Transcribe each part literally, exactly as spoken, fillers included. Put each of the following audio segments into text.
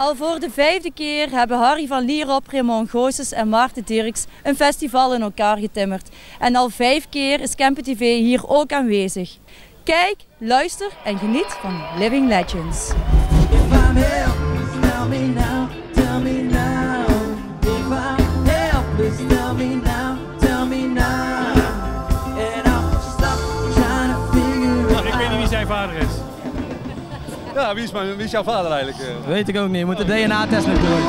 Al voor de vijfde keer hebben Harry van Lierop, Raymond Goossens en Maarten Dirks een festival in elkaar getimmerd. En al vijf keer is Kempen T V hier ook aanwezig. Kijk, luister en geniet van Living Legends. Ik weet niet wie zijn vader is. Ja, wie is, mijn, wie is jouw vader eigenlijk? Weet ik ook niet, je moet de D N A-test nog doen.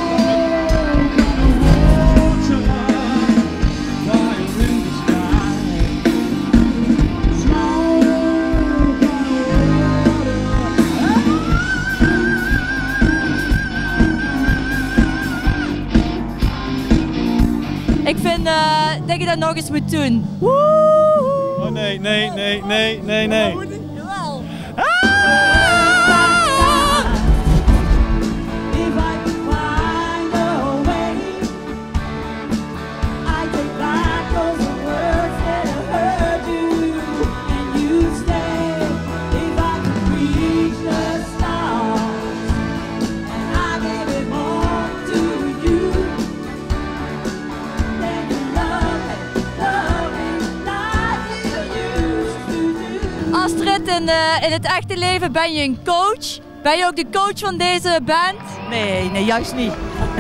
Ik vind uh, dat je dat nog eens moet doen. Oh nee, nee, nee, nee, nee, nee. Jawel. Astrid, in, uh, in het echte leven ben je een coach. Ben je ook de coach van deze band? Nee, nee, juist niet.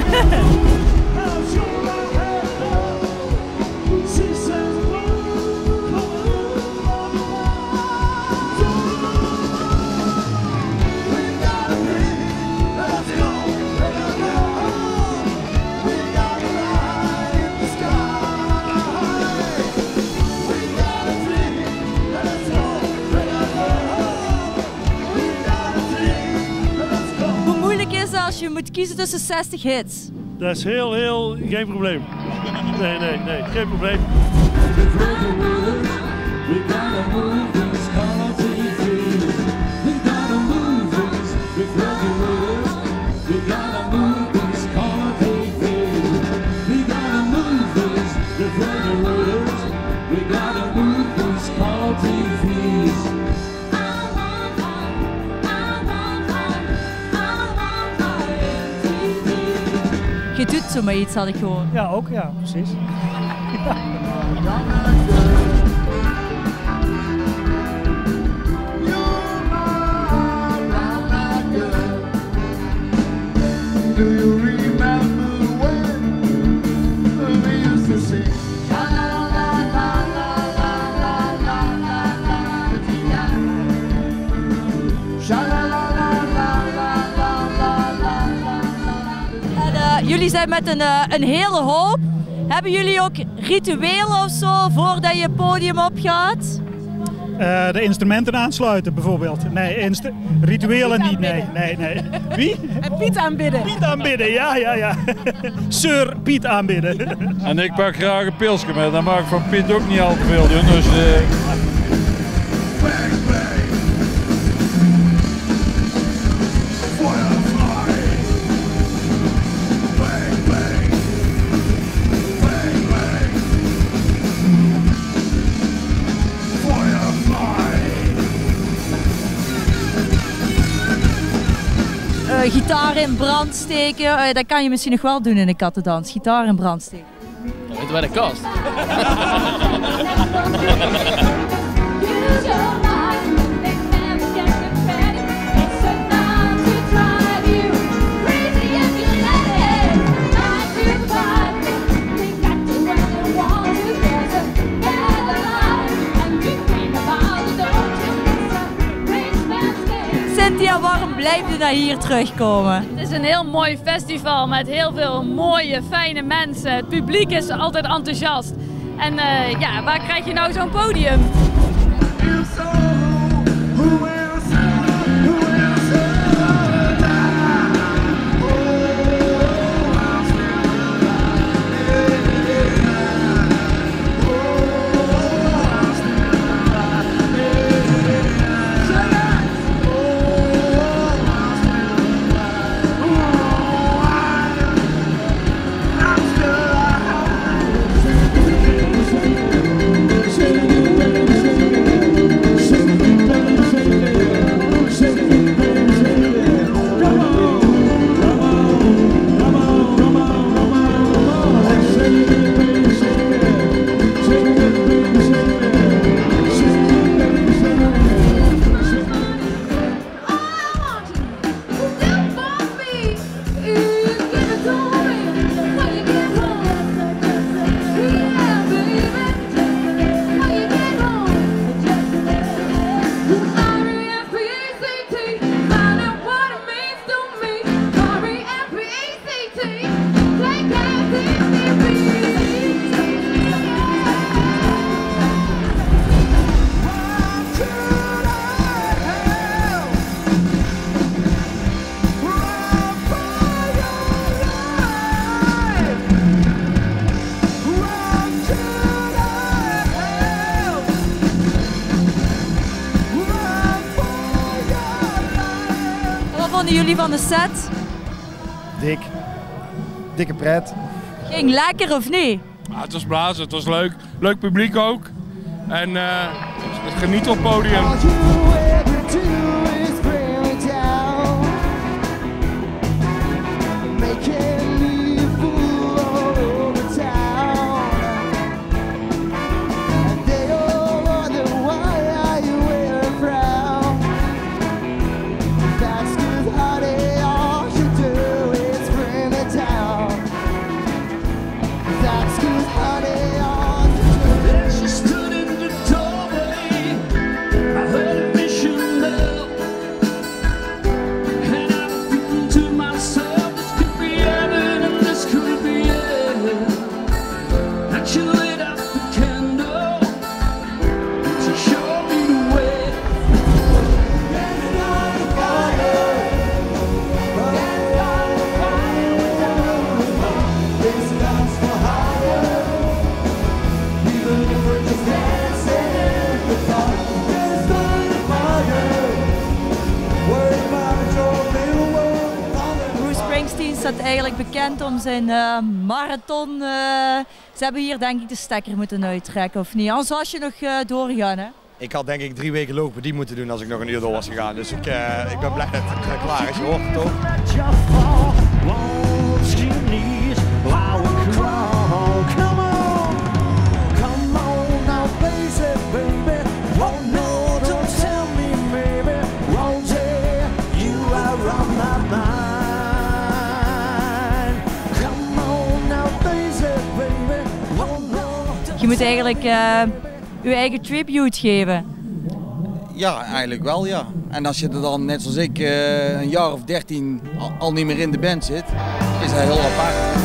Als je moet kiezen tussen zestig hits. Dat is heel, heel, geen probleem. Nee, nee, nee, geen probleem. Je doet zomaar iets, had ik gehoord. Ja, ook, ja, precies. Ja. Do you remember when we used to sing? Jullie zijn met een, uh, een hele hoop. Hebben jullie ook rituelen of zo voordat je het podium opgaat? Uh, de instrumenten aansluiten bijvoorbeeld. Nee, inst rituelen niet, nee, nee, nee. Wie? En Piet aanbidden. Piet aanbidden, ja, ja, ja. Sir Piet aanbidden. En ik pak graag een pilsje met, dan mag ik van Piet ook niet al te veel doen. Dus, uh... Uh, gitaar in brand steken, uh, dat kan je misschien nog wel doen in een kattendans. Gitaar in brand steken. Dan weten wij de kast. Cynthia, waarom blijf je naar hier terugkomen? Het is een heel mooi festival met heel veel mooie, fijne mensen. Het publiek is altijd enthousiast. En uh, ja, waar krijg je nou zo'n podium? Thank you. vonden jullie van de set? Dik. Dikke pret. Ging lekker of niet? Ja, het was blazen, het was leuk. Leuk publiek ook. En uh, geniet op het podium. Staat eigenlijk bekend om zijn uh, marathon. Uh, ze hebben hier denk ik de stekker moeten uittrekken of niet? Anders was je nog uh, doorgegaan, hè? Ik had denk ik drie weken logopedie moeten doen als ik nog een uur door was gegaan. Dus ik, uh, ik ben blij dat het uh, klaar is. Je hoort het toch? Je moet eigenlijk uh, je eigen tribute geven. Ja, eigenlijk wel ja. En als je er dan net zoals ik uh, een jaar of dertien al, al niet meer in de band zit, is dat heel apart.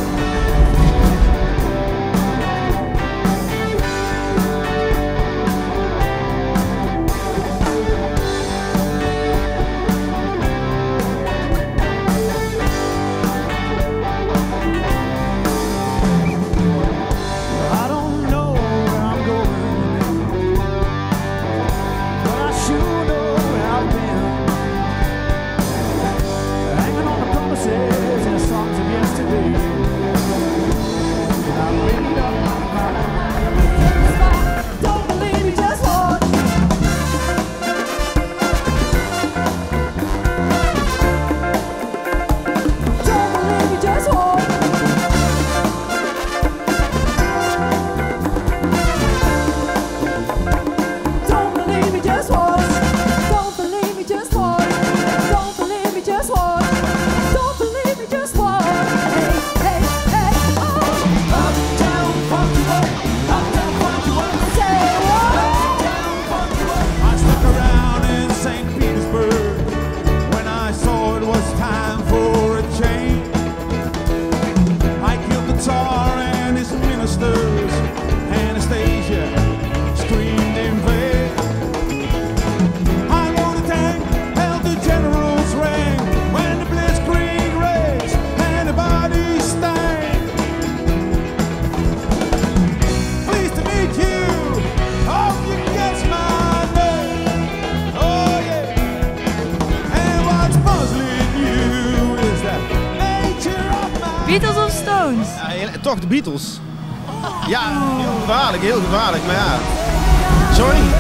Beatles of Stones? Ja, toch de Beatles. Ja, heel gevaarlijk, heel gevaarlijk, maar ja. Sorry?